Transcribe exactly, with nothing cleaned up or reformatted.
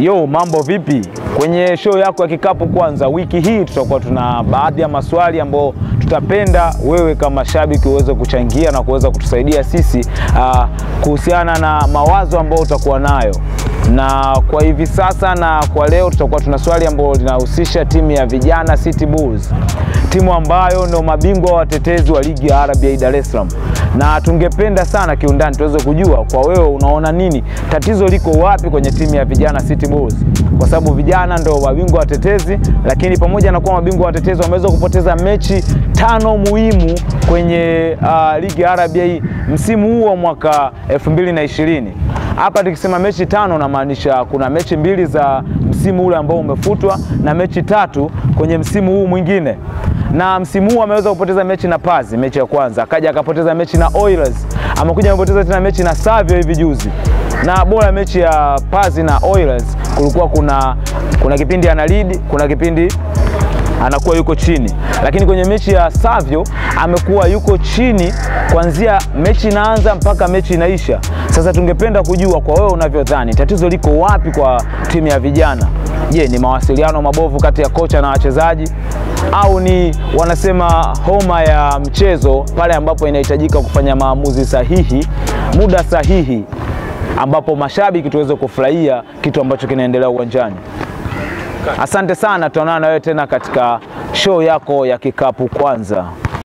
Yo, mambo vipi? Kwenye show yako ya Kikapu Kwanza wiki hii tutakuwa tuna baadhi ya maswali ambayo tutapenda wewe kama shabiki uweze kuchangia na kuweza kutusaidia sisi uh, kuhusiana na mawazo ambayo utakuwa nayo. Na kwa hivi sasa na kwa leo tutakuwa tuna swali ambalo linahusisha timu ya vijana City Bulls. Timu ambayo ndio mabingwa watetezi wa ligi ya R B A Dar es Salaam. Na tungependa sana kiundani tuweze kujua kwa wewe unaona nini, tatizo liko wapi kwenye timu ya vijana City Bulls? Kwa sababu vijana ndio mabingwa watetezi, lakini pamoja na kuwa mabingwa watetezi wameweza kupoteza mechi tano muhimu kwenye uh, ligi ya R B A msimu huu wa mwaka elfu mbili na ishirini. Hapa tukisema mechi tano na maanisha kuna mechi mbili za msimu ule ambao umefutwa na mechi tatu kwenye msimu huu mwingine. Na msimu huu ameweza kupoteza mechi na Pazi, mechi ya kwanza, akaja akapoteza mechi na Oilers, amekuja amepoteza tena mechi na Savio hivi juzi. Na bora mechi ya Pazi na Oilers kulikuwa kuna kuna kipindi ana lead, kuna kipindi anakuwa yuko chini. Lakini kwenye mechi ya Savio amekuwa yuko chini kuanzia mechi inaanza mpaka mechi inaisha. Sasa tungependa kujua kwa wewe unavyodhani tatizo liko wapi kwa timu ya vijana? Je, ni mawasiliano mabovu kati ya kocha na wachezaji, au ni wanasema homa ya mchezo pale ambapo inahitajika kufanya maamuzi sahihi muda sahihi ambapo mashabiki tuweze kufurahia kitu ambacho kinaendelea uwanjani? Asante sana, tutaonana na wewe tena katika show yako ya Kikapu Kwanza.